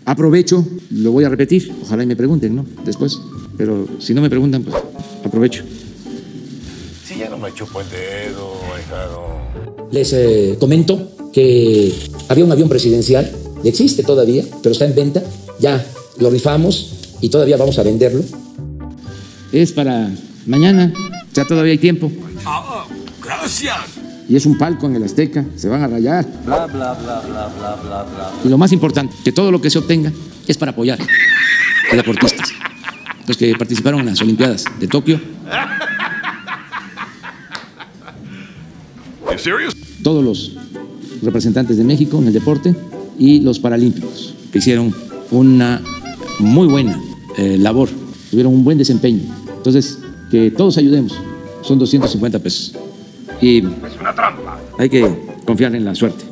aprovecho, lo voy a repetir, ojalá y me pregunten, ¿no? Después, pero si no me preguntan, pues aprovecho. Si ya no me chupo el dedo, ahijado. Les comento que había un avión presidencial, y existe todavía, pero está en venta, ya lo rifamos y todavía vamos a venderlo. Es para mañana, ya todavía hay tiempo. Ah, gracias. Y es un palco en el Azteca, se van a rayar. Bla, bla, bla, bla, bla, bla, bla. Y lo más importante, que todo lo que se obtenga es para apoyar a deportistas, los que participaron en las Olimpiadas de Tokio. ¿En serio? Todos los representantes de México en el deporte y los paralímpicos, que hicieron una muy buena labor, tuvieron un buen desempeño. Entonces, que todos ayudemos, son 250 pesos. Y Es una trampa. hay que confiar en la suerte.